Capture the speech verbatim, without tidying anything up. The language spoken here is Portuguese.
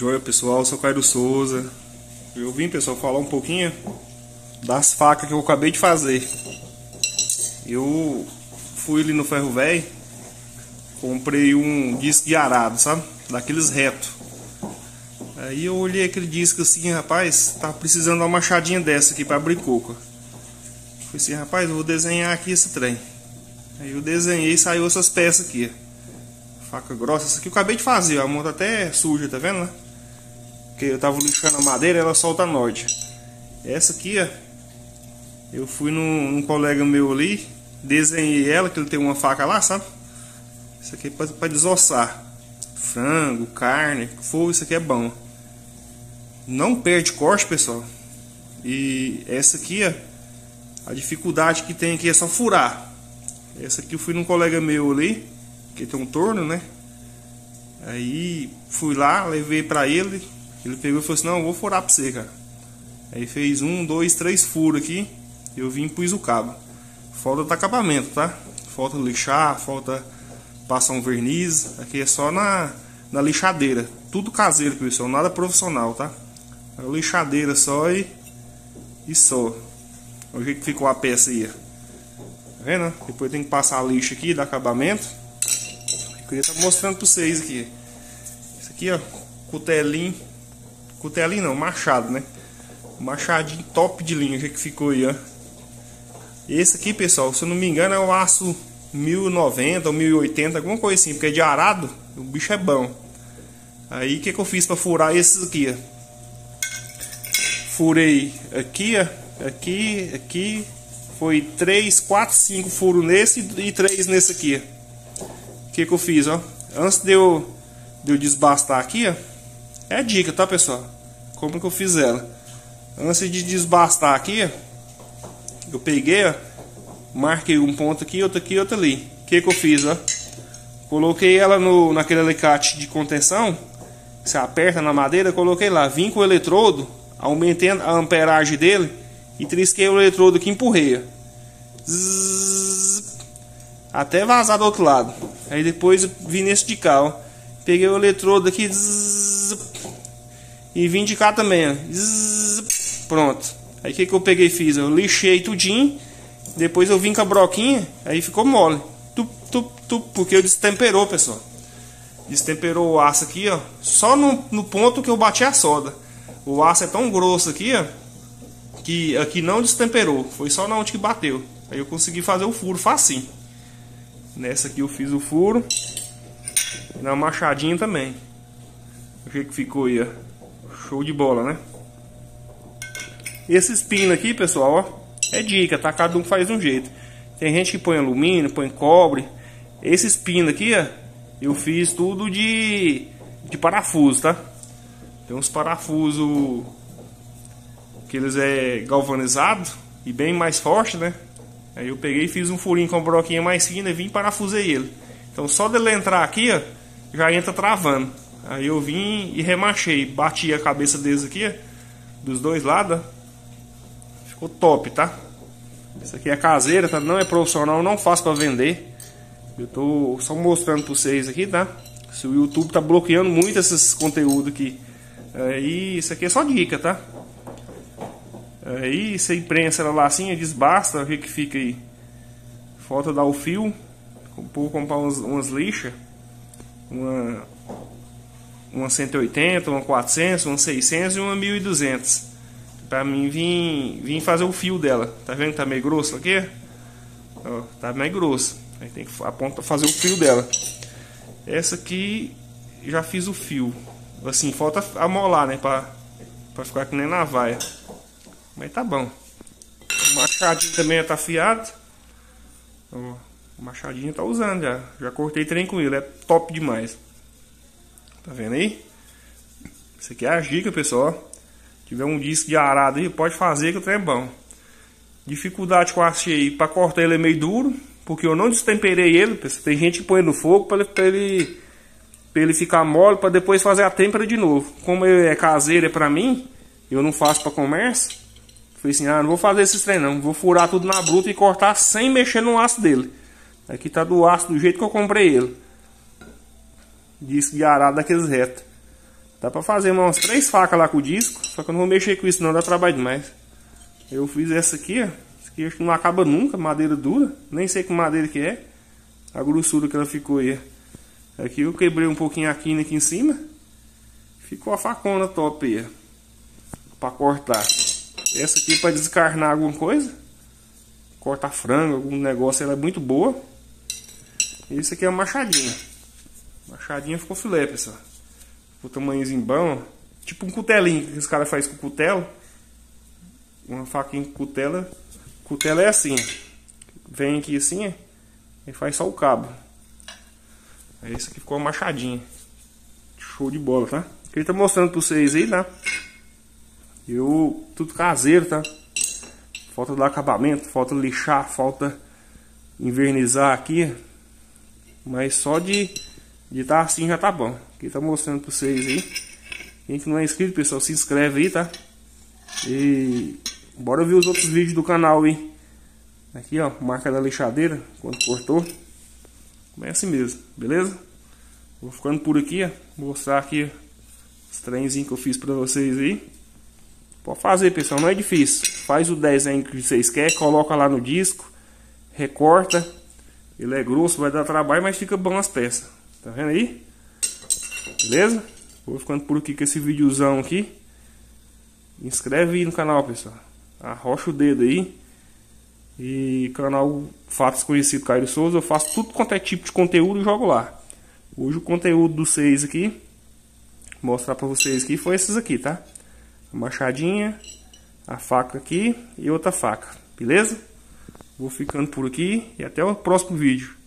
Joia pessoal, sou Cairo Souza. Eu vim, pessoal, falar um pouquinho das facas que eu acabei de fazer. Eu fui ali no Ferro Velho, comprei um disco de arado, sabe? Daqueles retos. Aí eu olhei aquele disco assim, rapaz, tá precisando de uma machadinha dessa aqui pra abrir coco. Falei assim, rapaz, eu vou desenhar aqui esse trem. Aí eu desenhei e saiu essas peças aqui. Faca grossa, essa aqui eu acabei de fazer, a mão tá até suja, tá vendo, né? Porque eu tava lixando a madeira e ela solta a norte. Essa aqui, ó, eu fui num, num colega meu ali, desenhei ela, que ele tem uma faca lá, sabe? Isso aqui é pra, pra desossar frango, carne, que for, isso aqui é bom. Não perde corte, pessoal. E essa aqui, ó, a dificuldade que tem aqui é só furar. Essa aqui eu fui num colega meu ali, que tem um torno, né? Aí fui lá, levei pra ele. Ele pegou e falou assim, não, eu vou furar pra você, cara. Aí fez um, dois, três furos aqui. Eu vim e pus o cabo. Falta do acabamento, tá? Falta lixar, falta passar um verniz. Aqui é só na, na lixadeira. Tudo caseiro, pessoal, nada profissional, tá? É lixadeira só e, e só. Olha o jeito que ficou a peça aí, ó. Tá vendo? Depois tem que passar a lixa aqui, dar acabamento. Eu queria estar mostrando pra vocês aqui. Isso aqui, ó, cutelinho. Cutelinho não, machado, né? Machadinho top de linha, o jeito que ficou aí, ó. Esse aqui, pessoal, se eu não me engano é o aço mil e noventa ou mil e oitenta, alguma coisa assim, porque é de arado, o bicho é bom. Aí o que, que eu fiz pra furar esses aqui, ó? Furei aqui, ó, aqui, aqui. Foi três, quatro, cinco furos nesse e três nesse aqui. O que, que eu fiz, ó? Antes de eu, de eu desbastar aqui, ó. É a dica, tá, pessoal? Como que eu fiz ela? Antes de desbastar aqui, ó, eu peguei, ó, marquei um ponto aqui, outro aqui, outro ali. O que, que eu fiz, ó? Coloquei ela no, naquele alicate de contenção. Você aperta na madeira, coloquei lá. Vim com o eletrodo, aumentei a amperagem dele e trisquei o eletrodo aqui e empurrei, ó. Zzz, até vazar do outro lado. Aí depois eu vim nesse de cá, ó. Peguei o eletrodo aqui, zzz, e vim de cá também, ó. Zzz, pronto. Aí o que, que eu peguei e fiz? Eu lixei tudinho. Depois eu vim com a broquinha. Aí ficou mole. Tup, tup, tup, porque eu destemperou, pessoal. Destemperou o aço aqui, ó. Só no, no ponto que eu bati a solda. O aço é tão grosso aqui, ó, que aqui não destemperou. Foi só na onde que bateu. Aí eu consegui fazer o furo facinho. Nessa aqui eu fiz o furo. E na machadinha também. O jeito que ficou aí, ó. Show de bola, né? Esse pino aqui, pessoal, ó, é dica, tá? Cada um faz de um jeito. Tem gente que põe alumínio, põe cobre. Esses pinos aqui, ó, eu fiz tudo de, de parafuso, tá? Tem uns parafusos que eles é galvanizado e bem mais forte, né? Aí eu peguei e fiz um furinho com a broquinha mais fina e vim e parafusei ele. Então só dele entrar aqui, ó, já entra travando. Aí eu vim e remachei, bati a cabeça deles aqui, ó, dos dois lados, ó. Ficou top, tá? Isso aqui é caseira, tá? Não é profissional, não faço pra vender. Eu tô só mostrando pra vocês aqui, tá? Se o YouTube tá bloqueando muito esses conteúdos aqui. Aí isso aqui é só dica, tá? Aí você imprensa ela lá assim, desbasta, o que fica aí. Falta dar o fio. Vou comprar umas, umas lixas. Uma, uma cento e oitenta, uma quatrocentos, uma seiscentos e uma mil e duzentos. Pra mim vir, vir fazer o fio dela. Tá vendo que tá meio grosso aqui? Ó, tá meio grosso. Aí tem que apontar fazer o fio dela. Essa aqui já fiz o fio. Assim, falta amolar, né? Pra, pra ficar que nem na vaia. Mas tá bom. O machadinho também tá afiado. Ó, o machadinho tá usando já. Já cortei trem com ele. É top demais. Tá vendo aí? Isso aqui é a dica, pessoal. Se tiver um disco de arado aí, pode fazer que o trem é bom. Dificuldade que eu achei para cortar ele é meio duro. Porque eu não destemperei ele. Tem gente que põe no fogo para ele, pra ele, pra ele ficar mole. Para depois fazer a têmpera de novo. Como é caseiro, é pra mim. Eu não faço para comércio. Falei assim, ah, não vou fazer esses trem não. Vou furar tudo na bruta e cortar sem mexer no aço dele. Aqui tá do aço do jeito que eu comprei ele. Disco de arado daqueles retos. Dá pra fazer umas três facas lá com o disco, só que eu não vou mexer com isso não, dá trabalho demais. Eu fiz essa aqui, ó. Essa aqui acho que não acaba nunca, madeira dura. Nem sei que madeira que é. A grossura que ela ficou aí. Aqui eu quebrei um pouquinho a quina aqui em cima. Ficou a facona top aí, ó, pra cortar. Essa aqui pra descarnar alguma coisa. Cortar frango, algum negócio, ela é muito boa. Esse aqui é a machadinha. Machadinha ficou filé, pessoal. O tamanhozinho bom, tipo um cutelinho que os caras fazem com cutelo. Uma faquinha com cutela. Cutela é assim, vem aqui assim e faz só o cabo. Aí esse aqui ficou uma machadinha. Show de bola, tá? Ele tá mostrando pra vocês aí, tá? Eu, tudo caseiro, tá? Falta dar acabamento, falta lixar, falta invernizar aqui. Mas só de de tá assim já tá bom. Aqui tá mostrando pra vocês aí. Quem que não é inscrito, pessoal, se inscreve aí, tá? E bora ver os outros vídeos do canal aí. Aqui, ó, marca da lixadeira, quando cortou. É assim mesmo, beleza? Vou ficando por aqui, ó. Vou mostrar aqui os trenzinhos que eu fiz pra vocês aí. Pode fazer, pessoal, não é difícil. Faz o desenho que vocês querem, coloca lá no disco, recorta. Ele é grosso, vai dar trabalho, mas fica bom as peças. Tá vendo aí? Beleza? Vou ficando por aqui com esse videozão aqui. Inscreve aí no canal, pessoal. Arrocha o dedo aí. E canal Fatos Conhecido Cairo Souza. Eu faço tudo quanto é tipo de conteúdo e jogo lá. Hoje o conteúdo dos seis aqui, vou mostrar pra vocês aqui, foi esses aqui, tá? A machadinha, a faca aqui e outra faca. Beleza? Vou ficando por aqui e até o próximo vídeo.